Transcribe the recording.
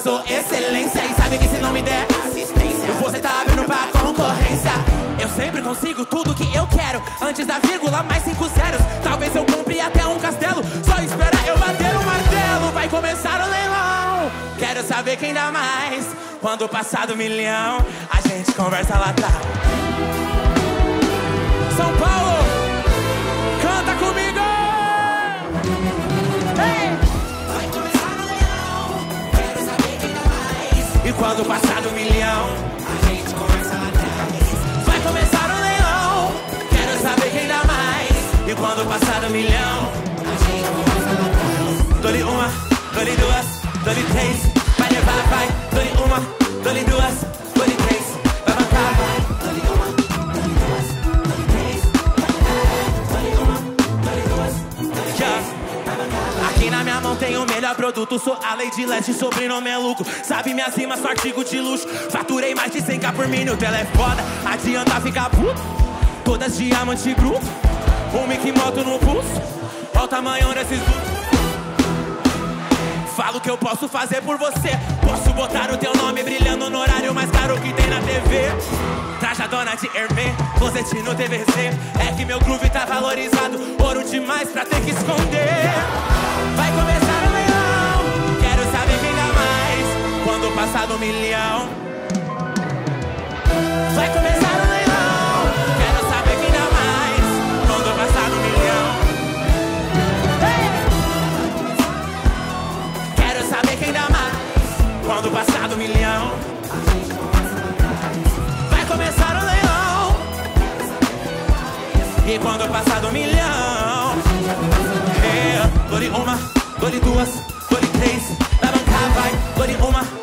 sou excelência. E sabe que se não me der assistência, você tá abrindo pra concorrência. Eu sempre consigo tudo que eu quero, antes da vírgula mais 5 zeros. Talvez eu compre até um castelo, só espera eu bater o martelo. Vai começar o leilão, quero saber quem dá mais. Quando passar do 1 milhão, a gente conversa lá atrás. São Paulo, canta comigo! Hey! Vai começar o leilão, quero saber quem dá mais. E quando passar do 1 milhão, a gente conversa lá atrás. Vai começar o leilão, quero saber quem dá mais. E quando passar do 1 milhão, a gente conversa lá atrás. Dou-lhe uma, dou-lhe duas, dou-lhe três. Vai levar, vai, dou-lhe uma, dou-lhe duas, dou-lhe três. Vai bancar, vai, dou-lhe uma, dou-lhe duas, dou-lhe três. Dou-lhe uma, dou-lhe duas, dou-lhe três. Aqui na minha mão tem o melhor produto. Sou a Lady Leste, sobrenome é lucro. Sabe minhas rimas, sou artigo de luxo. Faturei mais de 100k por minuto. Ela é foda, adianta ficar puto. Todas diamante bruto, um Mickey moto no pulso. Olha o tamanho desses dutos. Falo que eu posso fazer por você. Posso botar o teu nome brilhando no horário mais caro que tem na TV. Trajadona de Hermès, closet no TVC. É que meu groove tá valorizado, ouro demais pra ter que esconder. Vai começar o leilão, quero saber quem dá mais. Quando passar do 1 milhão, vai começar o leilão, quero saber quem dá mais. Quando passar do 1 milhão, saber quem dá mais. Quando passar do 1 milhão, vai começar o leilão. E quando passar do 1 milhão, dou-lhe uma, dou-lhe duas, dou-lhe três. Vai bancar, vai, dou-lhe uma,